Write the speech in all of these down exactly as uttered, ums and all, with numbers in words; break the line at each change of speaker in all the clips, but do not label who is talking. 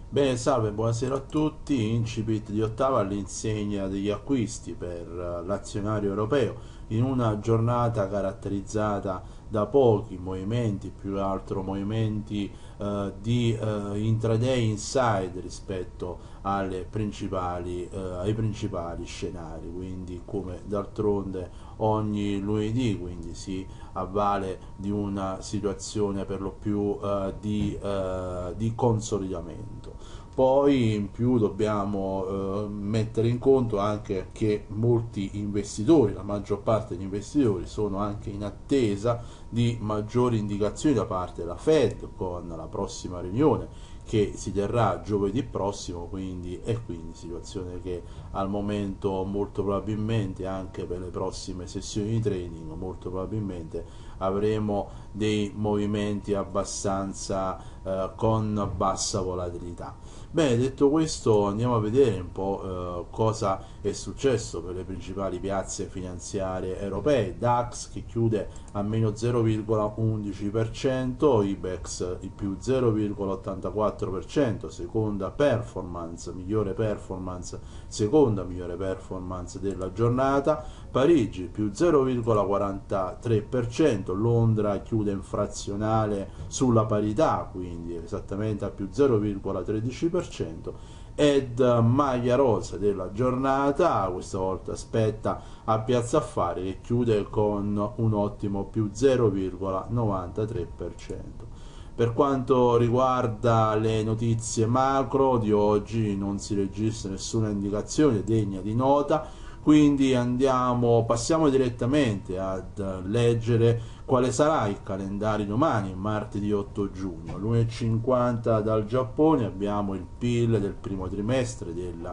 Bene, salve, buonasera a tutti. Incipit di Ottava all'insegna degli acquisti per eh, l'azionario europeo in una giornata caratterizzata da pochi movimenti, più che altro movimenti eh, di eh, intraday inside rispetto alle principali, eh, ai principali scenari, quindi come d'altronde ogni lunedì, quindi si avvale di una situazione per lo più eh, di, eh, di consolidamento. Poi in più dobbiamo eh, mettere in conto anche che molti investitori, la maggior parte degli investitori, sono anche in attesa di maggiori indicazioni da parte della Fed con la prossima riunione che si terrà giovedì prossimo, quindi, e quindi situazione che al momento molto probabilmente anche per le prossime sessioni di trading molto probabilmente avremo dei movimenti abbastanza eh, con bassa volatilità. Bene, detto questo andiamo a vedere un po' eh, cosa è successo per le principali piazze finanziarie europee. DAX che chiude a meno zero virgola undici per cento, IBEX il più zero virgola ottantaquattro per cento, seconda performance, migliore performance, seconda migliore performance della giornata. Parigi più zero virgola quarantatré per cento, Londra chiude in frazionale sulla parità, quindi esattamente a più zero virgola tredici per cento, ed maglia rosa della giornata questa volta aspetta a Piazza Affari che chiude con un ottimo più zero virgola novantatré per cento. Per quanto riguarda le notizie macro di oggi non si registra nessuna indicazione degna di nota, quindi andiamo, passiamo direttamente ad leggere quale sarà il calendario domani, martedì otto giugno. L'una e cinquanta dal Giappone abbiamo il P I L del primo trimestre della,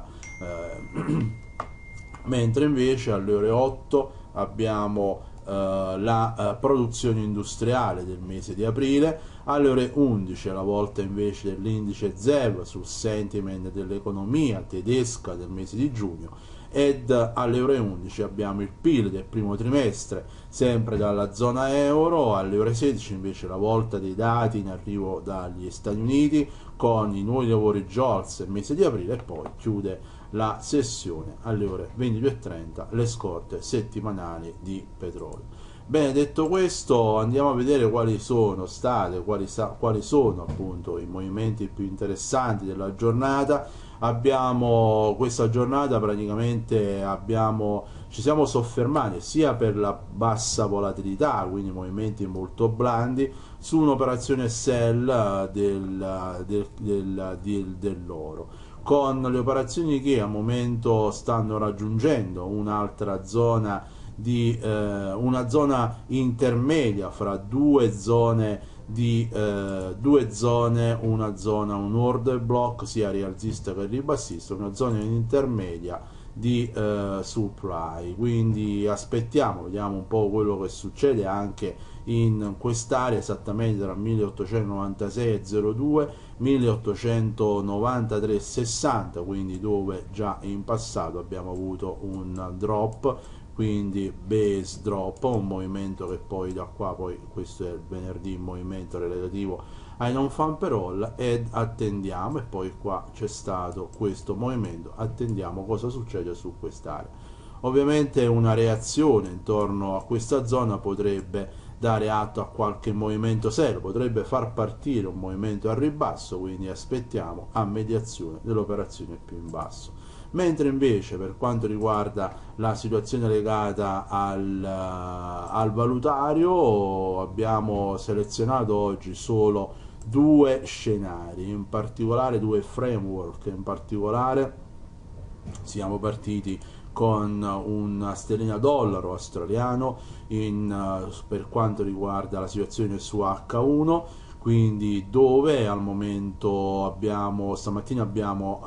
eh, mentre invece alle ore otto abbiamo eh, la eh, produzione industriale del mese di aprile, alle ore undici alla volta invece dell'indice Z E V sul sentiment dell'economia tedesca del mese di giugno, ed alle ore undici abbiamo il P I L del primo trimestre sempre dalla zona euro, alle ore sedici invece la volta dei dati in arrivo dagli Stati Uniti con i nuovi lavori JOLTS del mese di aprile, e poi chiude la sessione alle ore ventidue e trenta le scorte settimanali di petrolio. Bene, detto questo andiamo a vedere quali sono state, quali, sa, quali sono appunto i movimenti più interessanti della giornata. Abbiamo questa giornata praticamente abbiamo, ci siamo soffermati sia per la bassa volatilità, quindi movimenti molto blandi, su un'operazione sell del, del, del, del, dell'oro, con le operazioni che al momento stanno raggiungendo un'altra zona di eh, una zona intermedia fra due zone di eh, due zone, una zona, un order block sia rialzista che ribassista, una zona intermedia di eh, supply. Quindi aspettiamo, vediamo un po' quello che succede anche in quest'area, esattamente tra milleottocentonovantasei e zero due, milleottocentonovantatré e sessanta, quindi dove già in passato abbiamo avuto un drop, quindi base drop, un movimento che poi da qua, poi questo è il venerdì, il movimento relativo ai non fan per all, ed attendiamo, e poi qua c'è stato questo movimento, attendiamo cosa succede su quest'area. Ovviamente una reazione intorno a questa zona potrebbe dare atto a qualche movimento serio, potrebbe far partire un movimento a ribasso, quindi aspettiamo a mediazione dell'operazione più in basso. Mentre invece per quanto riguarda la situazione legata al, al valutario abbiamo selezionato oggi solo due scenari, in particolare due framework, in particolare siamo partiti con una sterlina dollaro australiano in, per quanto riguarda la situazione su acca uno, quindi dove al momento abbiamo, stamattina abbiamo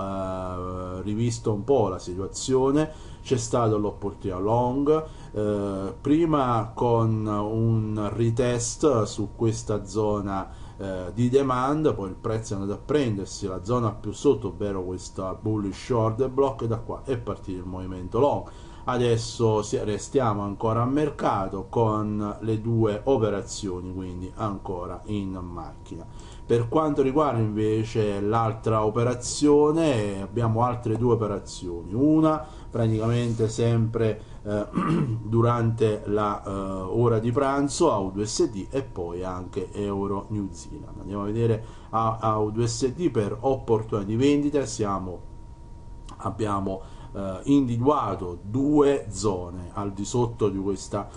eh, rivisto un po' la situazione, c'è stata l'opportunità long, eh, prima con un retest su questa zona eh, di demand, poi il prezzo è andato a prendersi la zona più sotto, ovvero questa bullish order block, e da qua è partito il movimento long. Adesso restiamo ancora a mercato con le due operazioni, quindi ancora in macchina. Per quanto riguarda invece l'altra operazione, abbiamo altre due operazioni, una praticamente sempre eh, durante la eh, ora di pranzo a U D S D e poi anche Euro New Zealand. Andiamo a vedere a, a U D S D per opportunità di vendita. Siamo, abbiamo eh, individuato due zone al di sotto di questa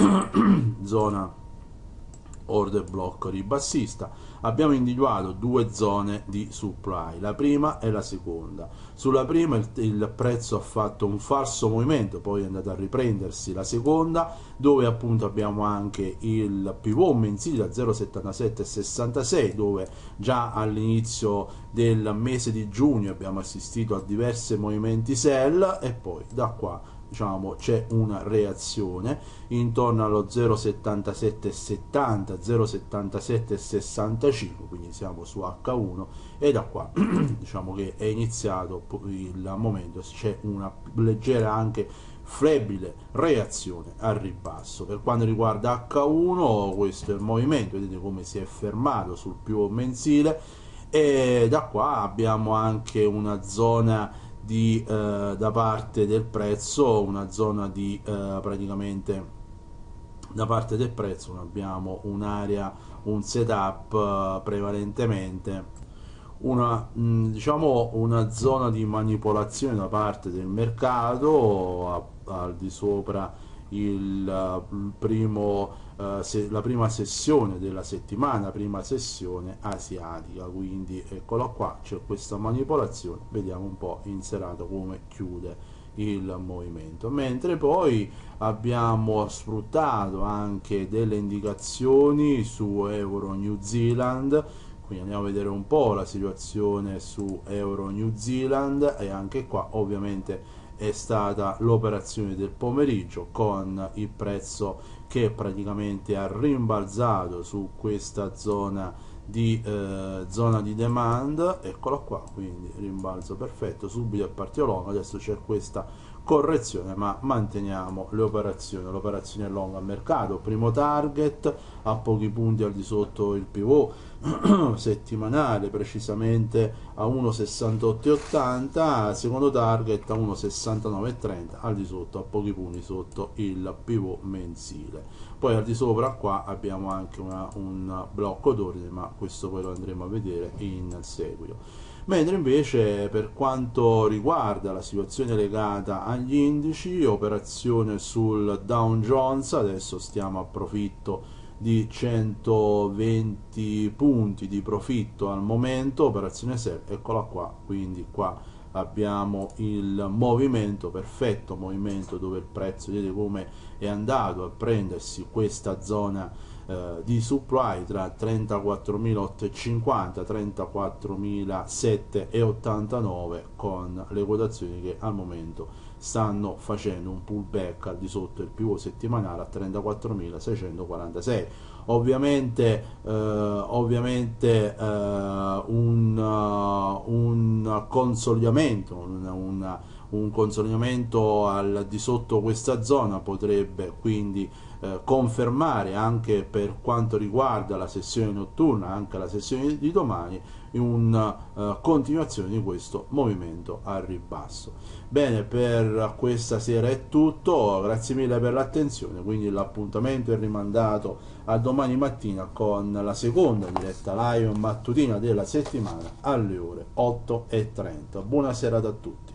zona order block ribassista. Abbiamo individuato due zone di supply, la prima e la seconda. Sulla prima il, il prezzo ha fatto un falso movimento, poi è andato a riprendersi la seconda, dove appunto abbiamo anche il pivot mensile a zero virgola settantasette sessantasei, dove già all'inizio del mese di giugno abbiamo assistito a diversi movimenti sell e poi da qua diciamo c'è una reazione intorno allo zero virgola settantasette settanta, zero virgola settantasette sessantacinque, quindi siamo su H uno e da qua diciamo che è iniziato il momento, c'è una leggera anche flebile reazione al ribasso. Per quanto riguarda H uno, questo è il movimento, vedete come si è fermato sul pivot mensile e da qua abbiamo anche una zona di eh, da parte del prezzo, una zona di eh, praticamente da parte del prezzo abbiamo un'area, un setup eh, prevalentemente una mh, diciamo una zona di manipolazione da parte del mercato a, al di sopra il, il primo uh, se, la prima sessione della settimana, prima sessione asiatica, quindi eccola qua, c'è questa manipolazione, vediamo un po' in serata come chiude il movimento, mentre poi abbiamo sfruttato anche delle indicazioni su Euro New Zealand. Quindi andiamo a vedere un po' la situazione su Euro New Zealand e anche qua ovviamente è stata l'operazione del pomeriggio con il prezzo che praticamente ha rimbalzato su questa zona di eh, zona di demand, eccola qua, quindi rimbalzo perfetto, subito è partito long, adesso c'è questa correzione ma manteniamo le operazioni, l'operazione long a mercato, primo target a pochi punti al di sotto il pivot settimanale, precisamente a uno virgola sessantotto ottanta, secondo target a uno virgola sessantanove trenta, al di sotto a pochi punti sotto il pivot mensile. Poi al di sopra qua abbiamo anche una, un blocco d'ordine, ma questo poi lo andremo a vedere in seguito. Mentre invece per quanto riguarda la situazione legata agli indici, operazione sul Dow Jones, adesso stiamo a profitto di centoventi punti di profitto al momento, operazione sell, eccola qua, quindi qua abbiamo il movimento, perfetto movimento dove il prezzo, vedete come è andato a prendersi questa zona eh, di supply tra trentaquattromilaottocentocinquanta e trentaquattromilasettecentoottantanove, con le quotazioni che al momento stanno facendo un pullback al di sotto del pivot settimanale a trentaquattromilaseicentoquarantasei. Ovviamente, eh, ovviamente eh, un, uh, un consolidamento, un, un, un consolidamento al di sotto questa zona potrebbe quindi eh, confermare anche per quanto riguarda la sessione notturna, anche la sessione di domani, una uh, continuazione di questo movimento al ribasso. Bene, per questa sera è tutto, grazie mille per l'attenzione, quindi l'appuntamento è rimandato a domani mattina con la seconda diretta live mattutina della settimana alle ore otto e trenta. Buona serata a tutti.